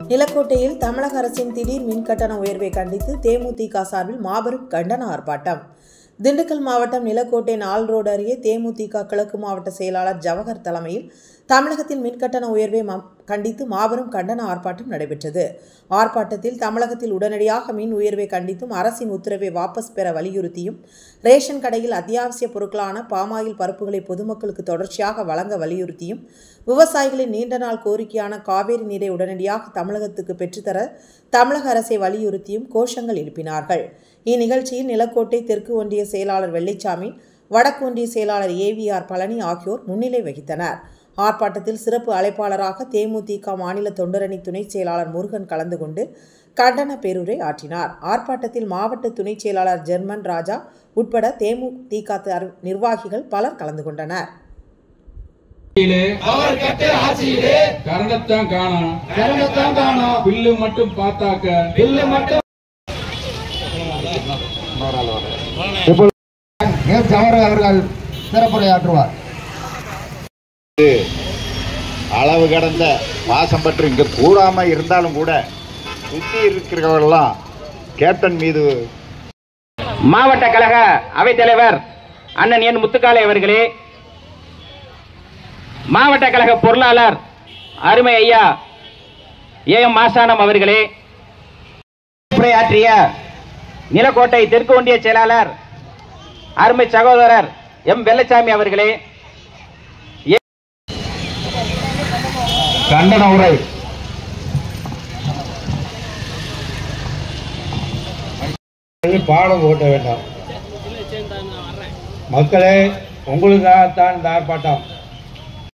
நிலக்கோட்டையில் தமிழக அரசின் திடீர் மின்கட்டண உயர்வை கண்டித்து தேமுதிக சார்பில் மாபெரும் கண்டன ஆர்ப்பாட்டம். திண்டுக்கல் மாவட்டம் நிலக்கோட்டை நால் ரோடு அருகே தேமுதிக கிழக்கு மாவட்ட செயலாளர் ஜவஹர் தலைமையில் தமிழகத்தில் மின்கட்டண உயர்வை கண்டித்து மாபெரும் கண்டன ஆர்ப்பாட்டம் நடைபெற்றது. ஆர்ப்பாட்டத்தில் தமிழகத்தில் உடனடியாக மின் உயர்வை கண்டித்தும் அரசின் உத்தரவை வாபஸ் பெற வலியுறுத்தியும், ரேஷன் கடையில் அத்தியாவசிய பொருட்களான பாமாயில் பருப்புகளை பொதுமக்களுக்கு தொடர்ச்சியாக வழங்க வலியுறுத்தியும், விவசாயிகளின் நீண்ட நாள் கோரிக்கையான காவேரி நீரை உடனடியாக தமிழகத்துக்கு பெற்றுத்தர தமிழக அரசை வலியுறுத்தியும் கோஷங்கள் எழுப்பினார்கள். இந்நிகழ்ச்சியில் நிலக்கோட்டை தெற்கு ஒன்றிய செயலாளர் வெள்ளைச்சாமி, வடக்கு ஒன்றிய செயலாளர் AVR பழனி ஆகியோர் முன்னிலை வகித்தனர். ஆர்ப்பாட்டத்தில் சிறப்பு அழைப்பாளராக தேமுதிக மாநில தொண்டரணி துணை செயலாளர் முருகன் கலந்து கொண்டு கண்டன பேருரை ஆற்றினார். ஆர்ப்பாட்டத்தில் மாவட்ட துணை செயலாளர் ஜெர்மன் ராஜா உட்பட தேமுதிக நிர்வாகிகள் பலர் கலந்து கொண்டனர். அவர்கள் சிறப்புரையாற்றுவார். அளவு கடந்த பாசம் பற்றி இங்க கூடாம இருந்தாலும் கூட சுத்தி இருக்கிறவர்கள்லாம் கேப்டன் மீது. மாவட்ட கழக அவைத்தலைவர் அண்ணன் என் முத்துக்காலை அவர்களே, மாவட்ட கழக பொருளாளர் அருமை ஐயா AM மாசானம் அவர்களே, உரையாற்றிய நிலக்கோட்டை தெற்கு ஒன்றிய செயலாளர் அருமை சகோதரர் M வெள்ளச்சாமி அவர்களே, கண்டன உரை. பாடம் ஓட்ட வேண்டாம் மக்களே, உங்களுக்காகத்தான் இந்த ஆர்ப்பாட்டம்.